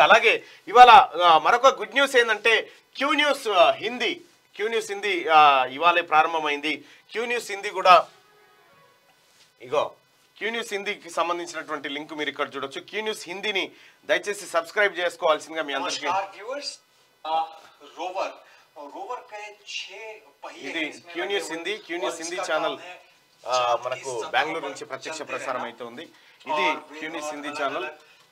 ఇక అలాగే ఇవాళ మరొక గుడ్ న్యూస్ ఏంటంటే క్యూ న్యూస్ హిందీ ఇవాళే ప్రారంభమైంది. క్యూ న్యూస్ హిందీ కూడా ఇగో క్యూ న్యూస్ హిందీకి సంబంధించినటువంటి లింక్ మీరు ఇక్కడ చూడొచ్చు. క్యూ న్యూస్ హిందీని దయచేసి సబ్స్క్రైబ్ చేసుకోవాల్సిందిగా మీ అందరికీ. ఇది క్యూ న్యూస్ హిందీ ఛానల్ మనకు బెంగళూరు నుంచి ప్రత్యక్ష ప్రసారం అవుతుంది. ఇది క్యూ న్యూస్ హిందీ ఛానల్.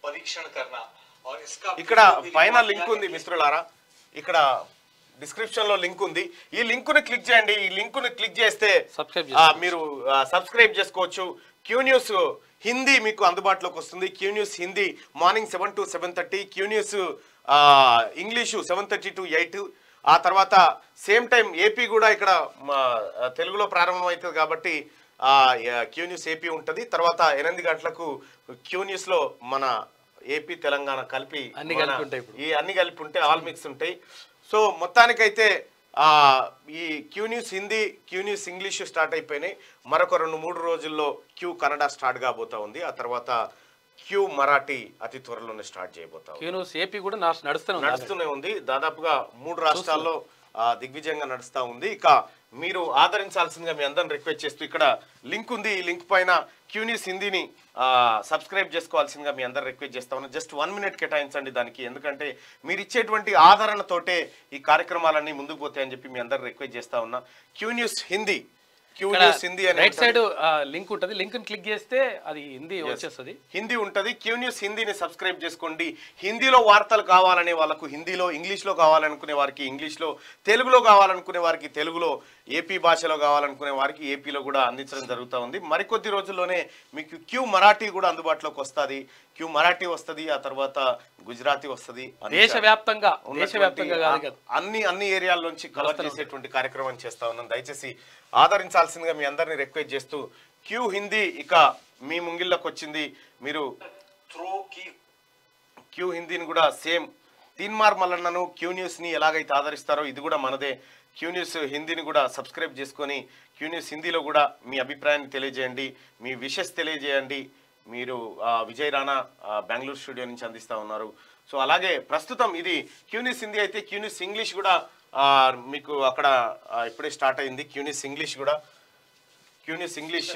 ఇక్కడ పైన లింక్ ఉంది మిత్రులారా, ఇక్కడ డిస్క్రిప్షన్ లో లింక్ ఉంది. ఈ లింక్ ను క్లిక్ చేయండి. ఈ లింక్ ను క్లిక్ చేస్తే మీరు సబ్స్క్రైబ్ చేసుకోవచ్చు. క్యూ న్యూస్ హిందీ మీకు అందుబాటులోకి వస్తుంది. Q news Hindi morning 7 to 7:30, Q news English 7:30 to 8. ఆ తర్వాత సేమ్ టైం ఏపీ కూడా ఇక్కడ తెలుగులో ప్రారంభం అవుతుంది కాబట్టి క్యూ న్యూస్ ఏపీ ఉంటుంది. తర్వాత 8 గంటలకు క్యూ న్యూస్ లో మన ఏపీ తెలంగాణ కలిపి అన్ని కలిపి ఉంటాయి, ఆల్ మిక్స్ ఉంటాయి. సో మొత్తానికైతే ఈ Q news Hindi, Q news English start అయిపోయినాయి. మరొక 2-3 రోజుల్లో క్యూ కన్నడ స్టార్ట్ కాబోతా ఉంది. ఆ తర్వాత క్యూ మరాఠీ అతి త్వరలోనే స్టార్ట్ చేయబోతా ఉంది. క్యూ న్యూస్ ఏపీ కూడా నడుస్తూనే ఉంది. దాదాపుగా 3 రాష్ట్రాల్లో దిగ్విజయంగా నడుస్తూ ఉంది. ఇక మీరు ఆదరించాల్సిందిగా మీ అందరిని రిక్వెస్ట్ చేస్తూ ఇక్కడ లింక్ ఉంది. ఈ లింక్ పైన క్యూ న్యూస్ హిందీని సబ్స్క్రైబ్ చేసుకోవాల్సిందిగా మీ అందరు రిక్వెస్ట్ చేస్తా ఉన్నా. జస్ట్ 1 minute కేటాయించండి దానికి, ఎందుకంటే మీరు ఇచ్చేటువంటి ఆదరణతోటే ఈ కార్యక్రమాలన్నీ ముందుకు పోతాయని చెప్పి మీ అందరు రిక్వెస్ట్ చేస్తా ఉన్నా. Q news Hindi right side link ఉంటుంది. లింక్ ని క్లిక్ చేస్తే అది హిందీ వచ్చేస్తుంది, హిందీ ఉంటుంది. క్యూ న్యూస్ హిందీని సబ్స్క్రైబ్ చేసుకోండి. హిందీలో వార్తలు కావాలనే వాళ్ళకు హిందీలో, ఇంగ్లీష్లో కావాలనుకునే వారికి ఇంగ్లీష్లో, తెలుగులో కావాలనుకునే వారికి తెలుగులో, ఏపీ భాషలో కావాలనుకునే వారికి ఏపీలో కూడా అందించడం జరుగుతూ ఉంది. మరికొద్ది రోజుల్లోనే మీకు క్యూ మరాఠీ కూడా అందుబాటులోకి వస్తుంది. క్యూ మరాఠీ వస్తుంది, ఆ తర్వాత గుజరాతీ వస్తుంది. దేశవ్యాప్తంగా అన్ని ఏరియాల నుంచి కవర్ చేసేటువంటి కార్యక్రమం చేస్తా ఉన్నాం. దయచేసి ఆదరించాల్సిందిగా మీ అందరినీ రిక్వెస్ట్ చేస్తూ క్యూ హిందీ ఇక మీ ముంగిళ్ళకి వచ్చింది. మీరు క్యూ హిందీని కూడా సేమ్ తీన్మార్ మల్లన్నను క్యూ న్యూస్ని ఎలాగైతే ఆదరిస్తారో ఇది కూడా మనదే. క్యూ న్యూస్ హిందీని కూడా సబ్స్క్రైబ్ చేసుకొని క్యూ న్యూస్ హిందీలో కూడా మీ అభిప్రాయాన్ని తెలియజేయండి, మీ విషెస్ తెలియజేయండి. మీరు విజయ్ రాణా బెంగళూరు స్టూడియో నుంచి అందిస్తూ ఉన్నారు. సో అలాగే ప్రస్తుతం ఇది క్యూ న్యూస్ హిందీ అయితే క్యూ న్యూస్ ఇంగ్లీష్ కూడా మీకు అక్కడ ఇప్పుడే స్టార్ట్ అయింది. క్యూ న్యూస్ ఇంగ్లీష్ కూడా క్యూ న్యూస్ ఇంగ్లీష్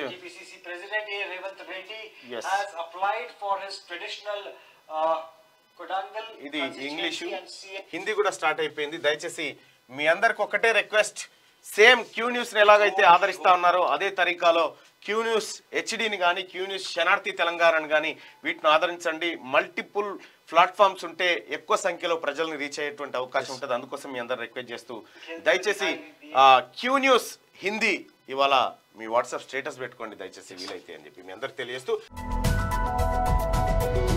ఇది ఇంగ్లీషు హిందీ కూడా స్టార్ట్ అయిపోయింది. దయచేసి మీ అందరికి ఒకటే రిక్వెస్ట్, సేమ్ క్యూ న్యూస్ని ఎలాగైతే ఆదరిస్తా ఉన్నారో అదే తరీకాలో క్యూ న్యూస్ హెచ్డిని కానీ, క్యూ న్యూస్ శనార్థి తెలంగాణని కానీ వీటిని ఆదరించండి. మల్టిపుల్ ప్లాట్ఫామ్స్ ఉంటే ఎక్కువ సంఖ్యలో ప్రజల్ని రీచ్ అయ్యేటువంటి అవకాశం ఉంటుంది. అందుకోసం మీ అందరు రిక్వెస్ట్ చేస్తూ దయచేసి క్యూ న్యూస్ హిందీ ఇవాళ మీ వాట్సాప్ స్టేటస్ పెట్టుకోండి దయచేసి వీలైతే అని చెప్పి మీ అందరికి తెలియజేస్తూ